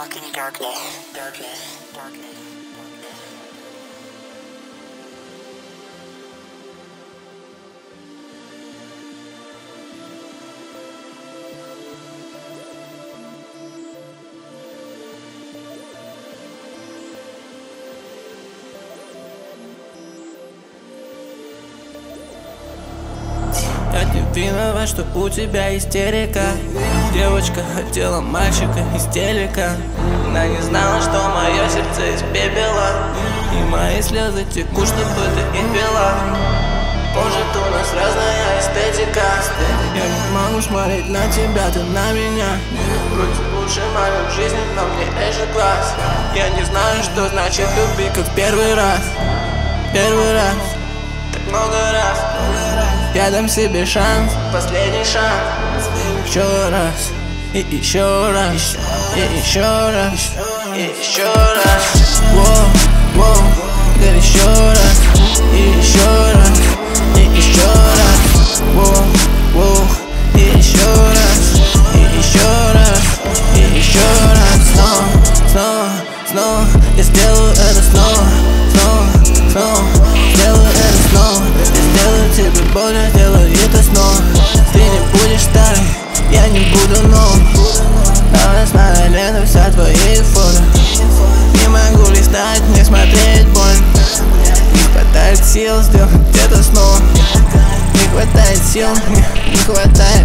in darkness, darkness, darkness. Ты виноват, что у тебя истерика. Девочка хотела мальчика из телека. Она не знала, что мое сердце из пепела, и мои слезы текут, чтобы ты их пила. Может, у нас разная эстетика. Я не могу смотреть на тебя, ты на меня. Вроде лучший момент в жизни, но мне это класс. Я не знаю, что значит любить, как первый раз. Первый раз, так много раз. Я дам себе шанс, последний шанс. Еще раз, и еще раз, и еще раз, и еще раз. Воу, воу, теперь еще раз, и еще раз, и еще раз. Воу, воу, и еще раз, и еще раз, и еще раз. Снова, снова, снова, я сделаю это снова, снова, снова. Сделаю это снова, я сделаю тебе больно, сделаю это снова. Ты не будешь старый, я не буду новым. Новостная лента, вся твои фото. Не могу листать, не смотреть больно. Не хватает сил сделать это снова. Не хватает сил, не хватает.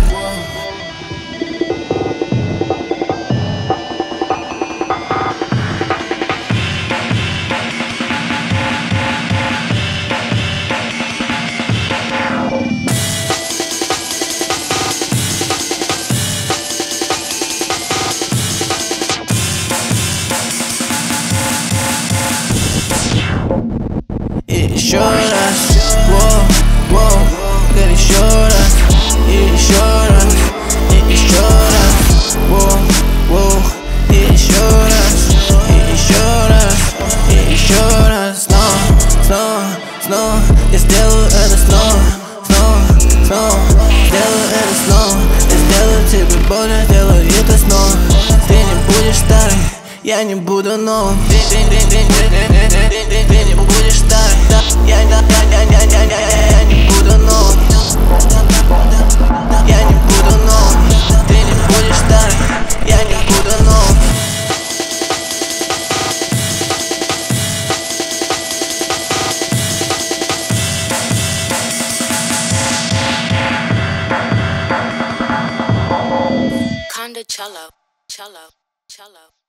И еще раз, воу, воу, теперь еще раз, и еще раз, и еще раз, воу, воу, и еще раз, и еще раз, и еще раз. Снова, снова, снова, я сделаю это снова, снова, снова, сделаю это снова. Я сделаю тебе больно, сделаю это снова. Ты не будешь старый, я не буду новым. Ты не будешь старый, я не буду новым. Я не буду новым. Ты не будешь старый, я не буду новым. Conda cello, cello, cello.